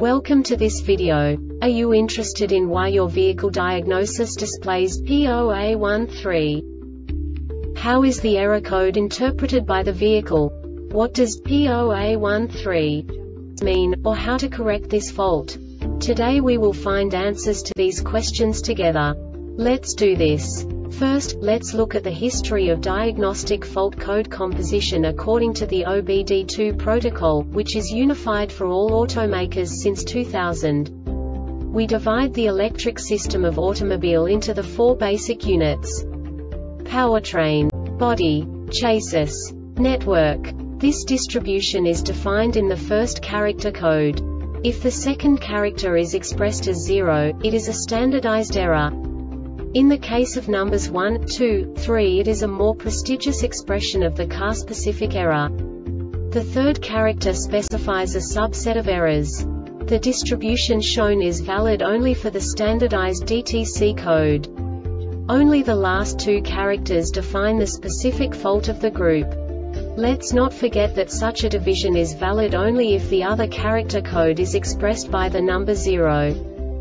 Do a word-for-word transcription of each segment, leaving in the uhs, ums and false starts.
Welcome to this video. Are you interested in why your vehicle diagnosis displays P zero A one three? How is the error code interpreted by the vehicle? What does P zero A one three mean, or how to correct this fault? Today we will find answers to these questions together. Let's do this. First, let's look at the history of diagnostic fault code composition according to the O B D two protocol, which is unified for all automakers since two thousand. We divide the electric system of automobile into the four basic units: powertrain, body, chassis, network. This distribution is defined in the first character code. If the second character is expressed as zero, it is a standardized error. In the case of numbers one, two, three, it is a more prestigious expression of the car-specific error. The third character specifies a subset of errors. The distribution shown is valid only for the standardized D T C code. Only the last two characters define the specific fault of the group. Let's not forget that such a division is valid only if the other character code is expressed by the number zero.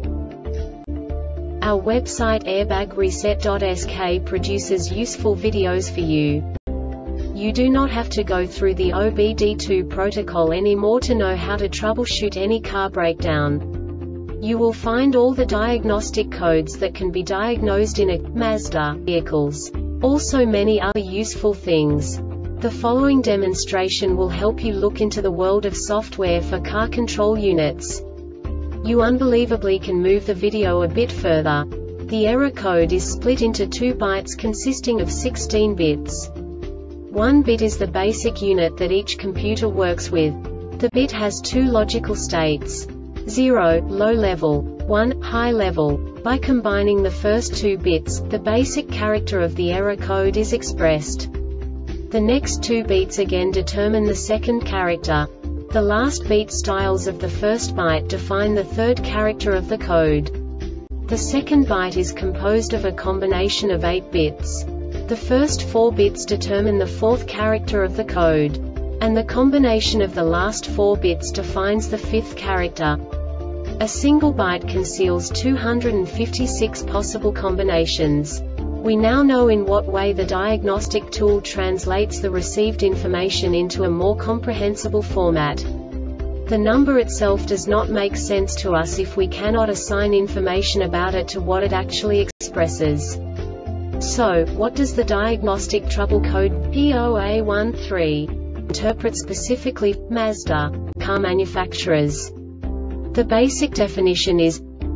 Our website airbag reset dot S K produces useful videos for you. You do not have to go through the O B D two protocol anymore to know how to troubleshoot any car breakdown. You will find all the diagnostic codes that can be diagnosed in a Mazda vehicles. Also many other useful things. The following demonstration will help you look into the world of software for car control units. You unbelievably can move the video a bit further. The error code is split into two bytes consisting of sixteen bits. One bit is the basic unit that each computer works with. The bit has two logical states: zero, low level, one, high level. By combining the first two bits, the basic character of the error code is expressed. The next two bits again determine the second character. The last beat styles of the first byte define the third character of the code. The second byte is composed of a combination of eight bits. The first four bits determine the fourth character of the code. And the combination of the last four bits defines the fifth character. A single byte conceals two hundred fifty-six possible combinations. We now know in what way the diagnostic tool translates the received information into a more comprehensible format. The number itself does not make sense to us if we cannot assign information about it to what it actually expresses. So, what does the diagnostic trouble code P zero A one three interpret specifically for Mazda car manufacturers? The basic definition is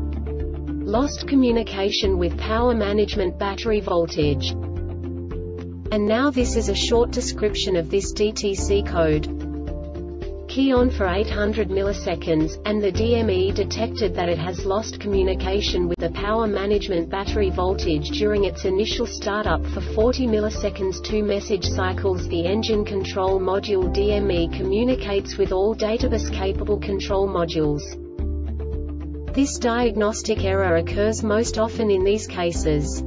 lost communication with power management battery voltage. And now this is a short description of this D T C code. Key on for eight hundred milliseconds, and the D M E detected that it has lost communication with the power management battery voltage during its initial startup for forty milliseconds. Two message cycles. The engine control module D M E communicates with all databus-capable control modules. This diagnostic error occurs most often in these cases: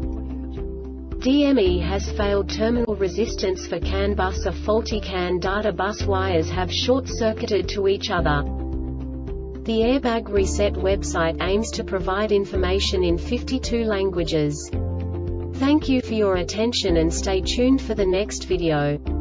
D M E has failed terminal resistance for CAN bus, or faulty CAN data bus wires have short-circuited to each other. The Airbag Reset website aims to provide information in fifty-two languages. Thank you for your attention and stay tuned for the next video.